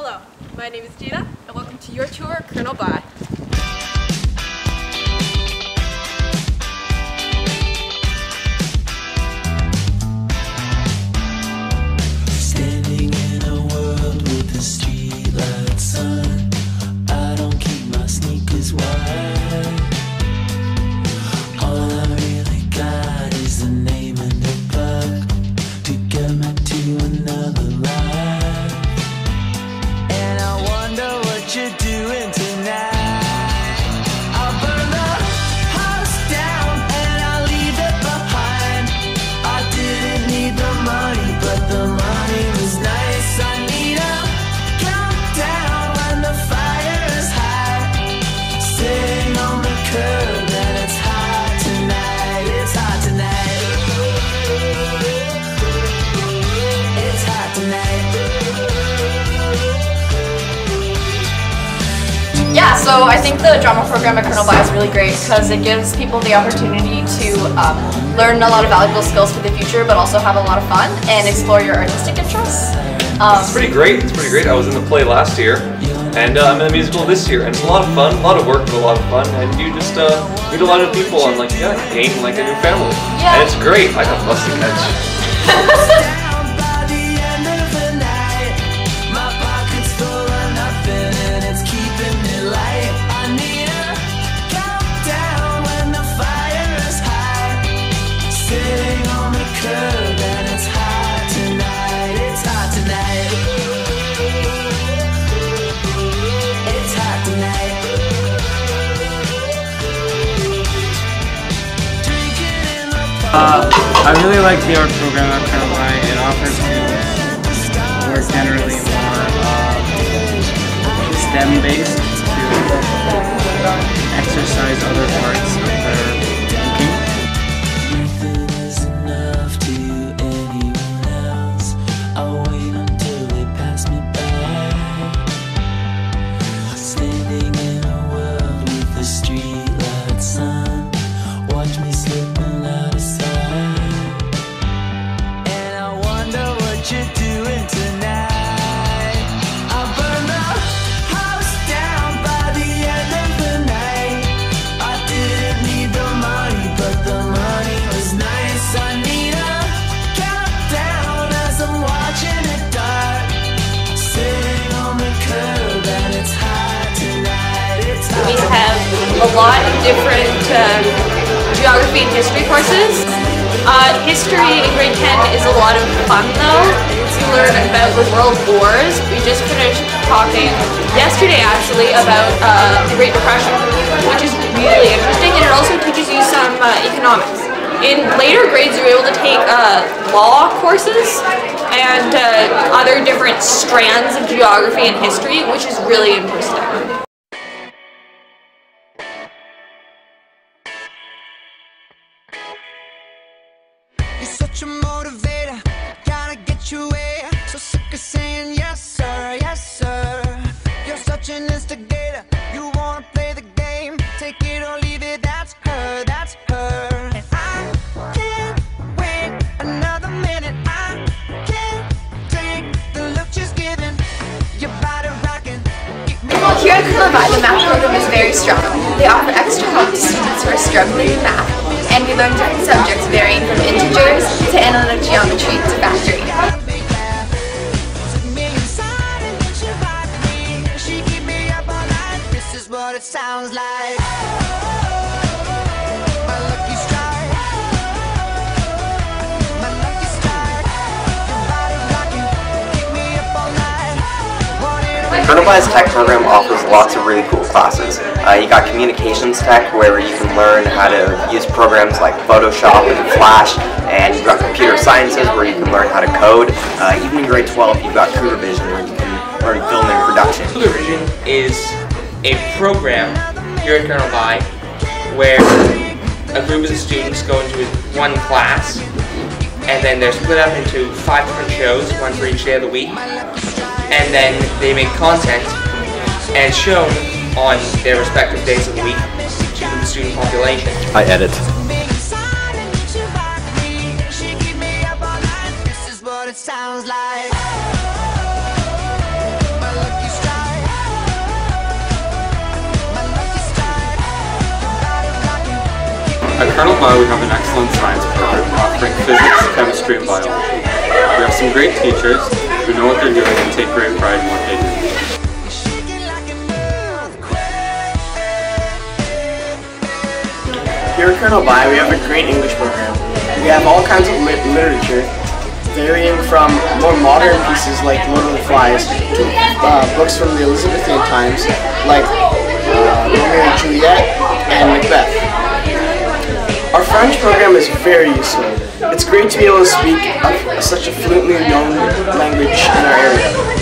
Hello, my name is Gina, and welcome to your tour of Colonel By. Standing in a world with the streetlight sun, I don't keep my sneakers wide. All I really got is the name and the buck to get me to another life. And I wonder what you're doing tonight. I'll burn the house down and I'll leave it behind. I didn't need the money, but the money was nice. I need a countdown when the fire is high. Sitting on the curb and it's hot tonight. It's hot tonight. It's hot tonight. Yeah, so I think the drama program at Colonel By is really great because it gives people the opportunity to learn a lot of valuable skills for the future, but also have a lot of fun and explore your artistic interests. It's pretty great. It's pretty great. I was in the play last year, and I'm in the musical this year, and it's a lot of fun, a lot of work, but a lot of fun, and you just meet a lot of people and gain like a new family. Yeah. And it's great. I got a bus to catch. I really like the art program at Colonel By. It offers to work generally more STEM-based to exercise other parts of their thinking. Nothing is enough to anyone else. I'll wait until they pass me by. Standing in a world with the streetlight sun, watch me slipping out of sight. And I wonder what you're doing tonight. I'll burn the house down by the end of the night. I didn't need the money, but the money was nice. I need a countdown as I'm watching it dark. Sitting on the curb and it's hot tonight. It's hot. We have a lot of different geography and history courses. History in grade 10 is a lot of fun though. To learn about the world wars. We just finished talking yesterday actually about the Great Depression, which is really interesting, and it also teaches you some economics. In later grades you're able to take law courses and other different strands of geography and history, which is really interesting. You're such a motivator, gotta get your way. So sick of saying yes sir, yes sir. You're such an instigator, you wanna play the game. Take it or leave it, that's her, that's her. And I can't wait another minute. I can't take the look she's giving. Your body rocking. Here at Colonel By, the math program is very strong. They offer extra help to students who are struggling in math, and we learn different subjects varying from integers to analytic geometry to factoring. This is what it sounds like. My lucky strike. My lucky strike. Your body rocking, keep me up all night. Colonel By's tech program offers lots of really cool classes. You got communications tech, where you can learn how to use programs like Photoshop and Flash, and you've got computer sciences, where you can learn how to code. Even in grade 12, you've got computer vision, where you can learn film and production. Computer vision is a program here at Colonel By where a group of students go into one class, and then they're split up into 5 different shows, one for each day of the week, and then they make content and shown on their respective days of the week to the student population. I edit. This is what it sounds like. My lucky At Colonel Bio, we have an excellent science program offering physics, chemistry, and biology. We have some great teachers who know what they're doing and take great pride in what they do. Here at Colonel Bio, we have a great English program. We have all kinds of literature, varying from more modern pieces like Lord of the Flies to books from the Elizabethan times like Romeo and Juliet and Macbeth. Our French program is very useful. It's great to be able to speak such a fluently known language in our area.